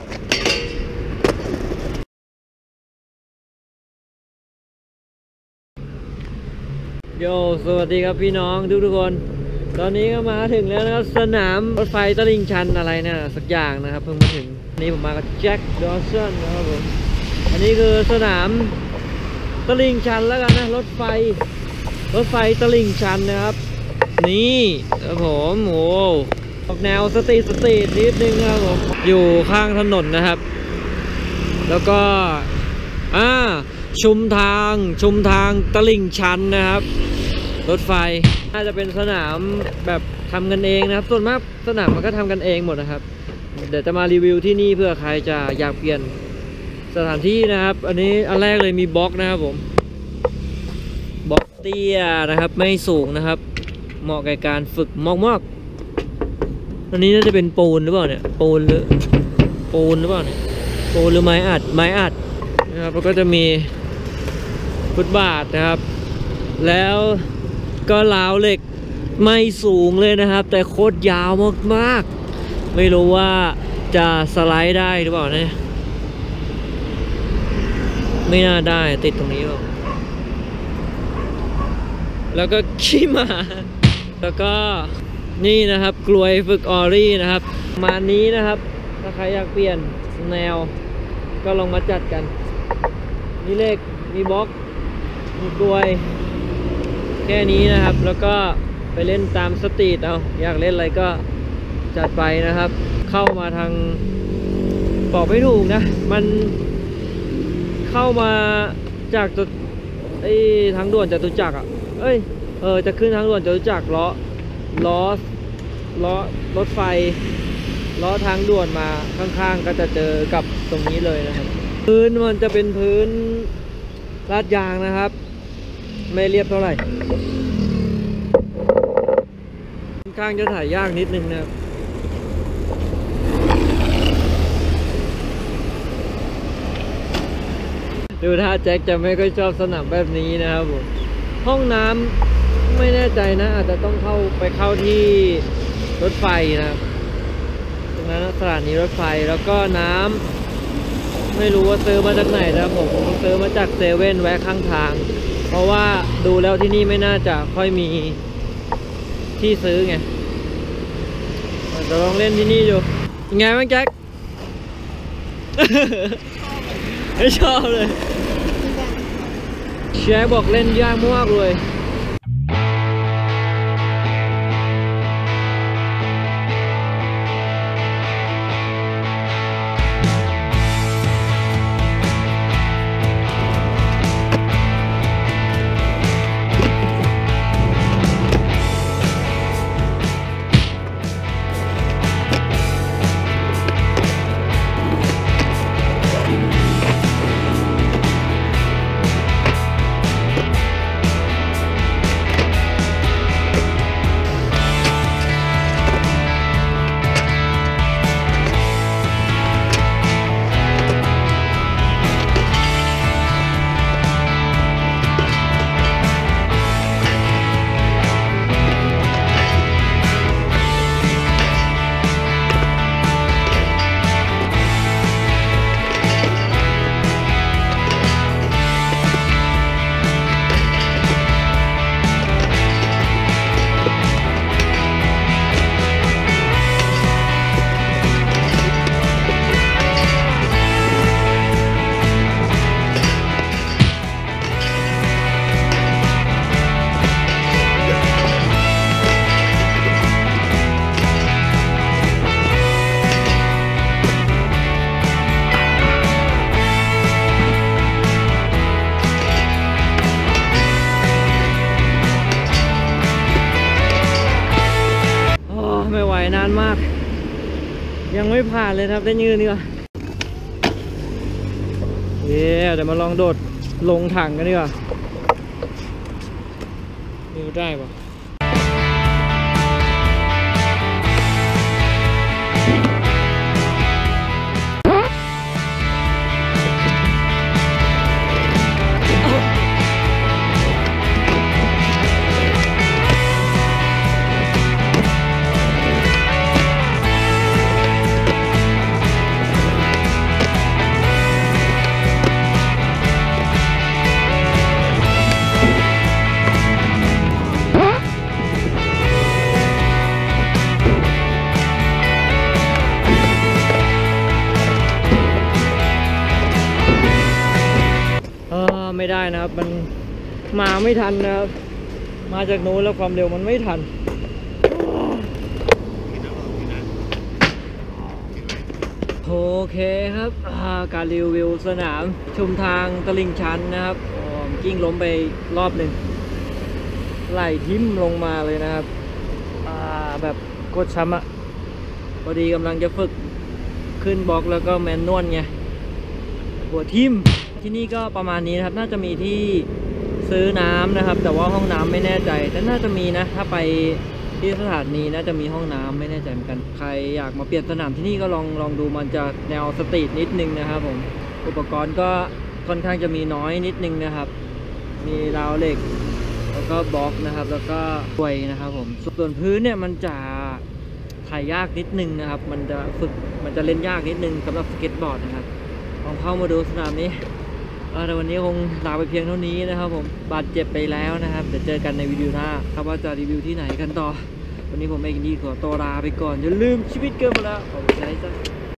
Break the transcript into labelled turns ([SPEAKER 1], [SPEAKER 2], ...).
[SPEAKER 1] โยสวัสดีครับพี่น้องทุกคนตอนนี้ก็มาถึงแล้วนะครับสนามรถไฟตลิ่งชันอะไรเนี่ยสักอย่างนะครับเพิ่งมาถึงนี่ผมมากับแจ็คดอสันนะครับผมอันนี้คือสนามตลิ่งชันแล้วกันนะรถไฟตลิ่งชันนะครับนี่ครับผมโอ้ออกแนวสตรีทนิดนึงนะครับผมอยู่ข้างถนนนะครับแล้วก็ชุมทางตลิ่งชันนะครับรถไฟน่าจะเป็นสนามแบบทำกันเองนะครับส่วนมากสนามมันก็ทำกันเองหมดนะครับเดี๋ยวจะมารีวิวที่นี่เพื่อใครจะอยากเปลี่ยนสถานที่นะครับอันนี้อันแรกเลยมีบล็อกนะครับผมบล็อกเตี้ยนะครับไม่สูงนะครับเหมาะกับการฝึกมอกอันนี้น่าจะเป็นปูนหรือเปล่าเนี่ยปูนหรือเปล่าเนี่ยปูนหรือไม้อัดนะครับแล้วก็จะมีฟุตบาทนะครับแล้วก็ราวเหล็กไม่สูงเลยนะครับแต่โคตรยาวมากๆไม่รู้ว่าจะสไลด์ได้หรือเปล่าเนี่ยไม่น่าได้ติดตรงนี้หรอกแล้วก็ขี้หมาแล้วก็นี่นะครับกลวยฝึกออรี่นะครับมานี้นะครับถ้าใครอยากเปลี่ยนแนวก็ลองมาจัดกันมีเหล็กมีบล็อกมีกลวยแค่นี้นะครับแล้วก็ไปเล่นตามสตรีทเอาอยากเล่นอะไรก็จัดไปนะครับเข้ามาทางบอกไม่ถูกนะมันเข้ามาจากทางด่วนจตุจักรอ่ะจะขึ้นทางด่วนจตุจักรล้อรถไฟล้อทางด่วนมาข้างๆก็จะเจอกับตรงนี้เลยนะครับพื้นมันจะเป็นพื้นลาดยางนะครับไม่เรียบเท่าไหร่ค่อนข้างจะถ่ายยากนิดนึงนะครับดูท่าแจ็คจะไม่ค่อยชอบสนามแบบนี้นะครับผมห้องน้ำไม่แน่ใจนะอาจจะต้องเข้าที่รถไฟนะครับตรงนั้นสถานีรถไฟแล้วก็น้ำไม่รู้ว่าซื้อมาจากไหนนะครับผมซื้อมาจากเซเว่นแวะข้างทางเพราะว่าดูแล้วที่นี่ไม่น่าจะค่อยมีที่ซื้อไงจะลองเล่นที่นี่ดูยังไงบ้างแจ็ค ไม่ชอบเลยแจ็คบอกเล่นยากมากเลยไม่ไหวนานมากยังไม่ผ่านเลยครับได้ยืนดีกว่าเดี๋ยวมาลองโดดลงถังกันดีกว่าดูได้ปะไม่ได้นะครับ มันมาไม่ทันนะครับ มาจากโน้นแล้วความเร็วมันไม่ทัน โอเคครับการรีวิวสนามชุมทางตลิ่งชันนะครับกิ้งล้มไปรอบหนึ่งไหลทิ่มลงมาเลยนะครับแบบโคตรช้ำอะพอดีกำลังจะฝึกขึ้นบล็อกแล้วก็แมนนวลไงหัวทิ่มที่นี่ก็ประมาณนี้นะครับน่าจะมีที่ซื้อน้ำนะครับแต่ว่าห้องน้ำไม่แน่ใจแต่น่าจะมีนะถ้าไปที่สถานีน่าจะมีห้องน้ำไม่แน่ใจเหมือนกันใครอยากมาเปลี่ยนสนามที่นี่ก็ลองดูมันจะแนวสตรีทนิดนึงนะครับผมอุปกรณ์ก็ค่อนข้างจะมีน้อยนิดนึงนะครับมีราวเหล็กแล้วก็บล็อกนะครับแล้วก็กลวยนะครับผมส่วนพื้นเนี่ยมันจะถ่ายยากนิดนึงนะครับมันจะเล่นยากนิดนึงสำหรับสเก็ตบอร์ดนะครับลองเข้ามาดูสนามนี้แต่วันนี้คงลาไปเพียงเท่านี้นะครับผมบาดเจ็บไปแล้วนะครับเดี๋ยวเจอกันในวิดีโอหน้าครับว่าจะรีวิวที่ไหนกันต่อวันนี้ผมเองดีขอตัวลาไปก่อนอย่าลืมชีวิตเกินมาแล้วขอบคุณใจจ้ะ